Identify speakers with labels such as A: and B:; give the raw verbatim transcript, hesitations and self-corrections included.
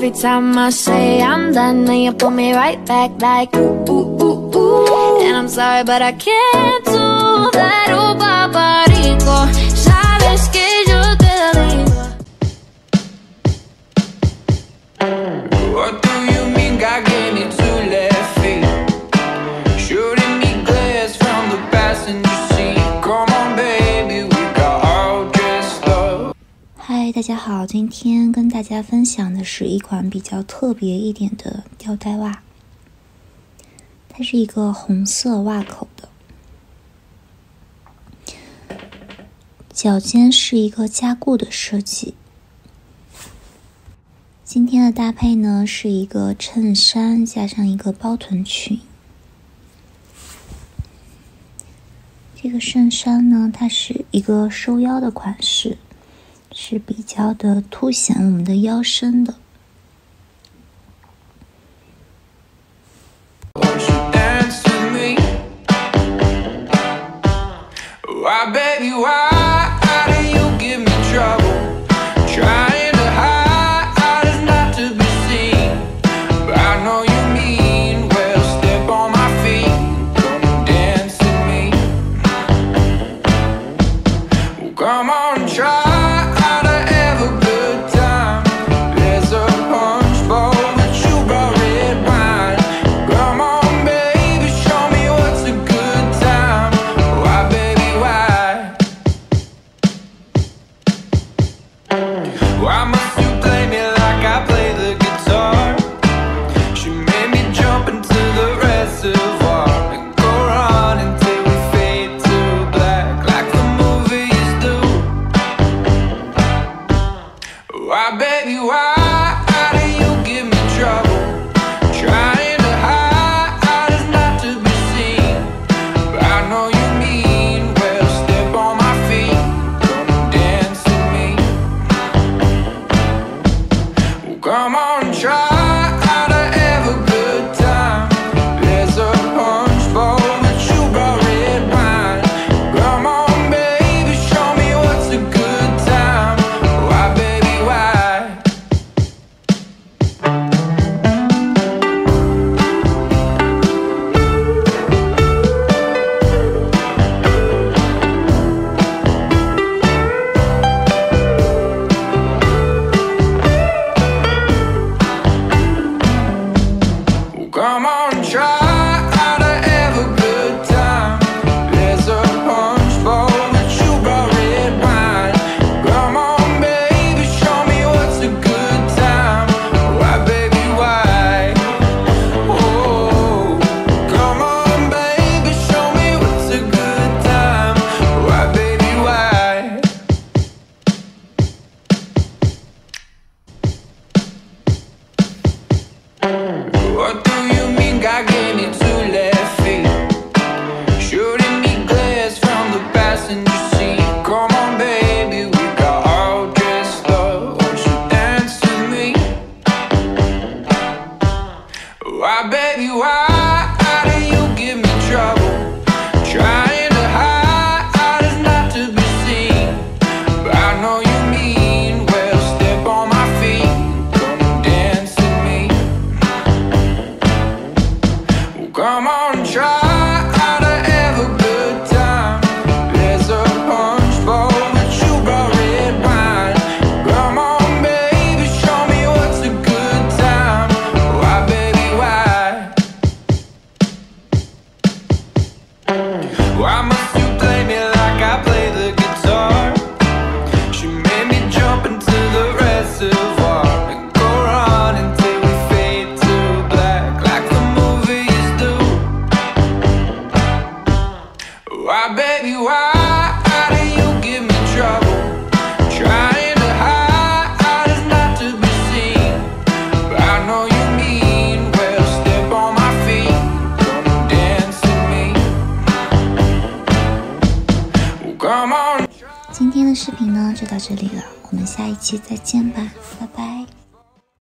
A: Every time I say I'm done, then you pull me right back like ooh, ooh, ooh, ooh. And I'm sorry, but I can't do that. Oh, paparico, sabes que yo te digo.
B: What do you mean, God gave me two left feet? Shooting me glares from the passenger seat. Come on, baby, we got all dressed up.
A: 嗨，大家好，今天跟大家分享的是一款比较特别一点的吊带袜，它是一个红色袜口的，脚尖是一个加固的设计。今天的搭配呢是一个衬衫加上一个包臀裙。这个衬衫呢，它是一个收腰的款式，是比较的凸显我们的腰身的。
C: Come on, try to have a good time. There's a punch bowl, but you brought red wine. Come on, baby, show me what's a good time. Why, baby, why? Why must you play me like I play the guitar? She made me jump into the reservoir and go run until we fade to black, like the movies do. Why, baby, why do you give me trouble? Trying to hide is not to be seen, but I know you mean well. Step on my feet, come and dance with me. Well, come on, try to have a good time. There's a punch bowl, but you brought red wine. Come on, baby, show me what's a good time. Why, baby, why? Well, come on, try to have a good time. There's a punch bowl, but you brought red wine. Come on, baby, show me what's a good time. Why, baby, why? Oh, come on, baby, show me what's a good time. Why, baby, why? What do you mean, God gave me two left feet? Shooting me glares from the passenger seat. Come on, baby, we got all dressed up. Won't you dance with me? Why, baby, why do you give me trouble? Trying to hide is not to be seen, but I know you mean well. Step on my feet, come and dance with me. Well, come on, try to have a good time. There's a punch bowl, but you brought red wine. Come on, baby, show me what's a good time. Why, baby, why? Why must you play me like I play the guitar? She made me jump into the reservoir and go run until we fade to black, like the movies do. Why, baby, why do you give me trouble? Trying to hide is not to be seen, but I know you mean well. Step on my feet, come and dance with me. Well, come on.
A: 今天的视频呢就到这里了，我们下一期再见吧，拜拜。